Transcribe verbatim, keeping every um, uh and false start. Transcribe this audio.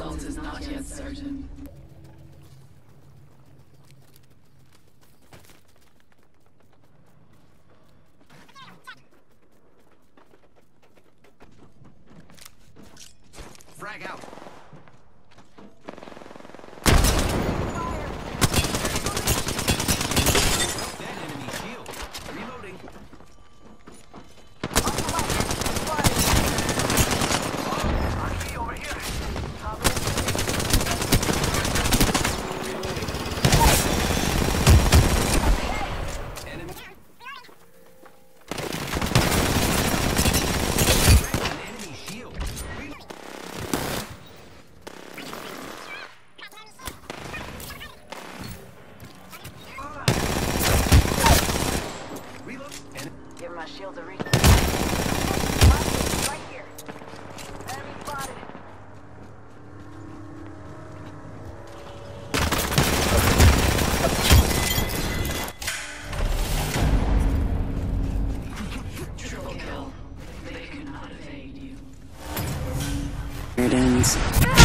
result is not yet certain. Frag out. Dead enemy shield. Reloading. Give my shield a reach. Right here. Enemy spotted. Triple kill. They cannot evade you. It ends.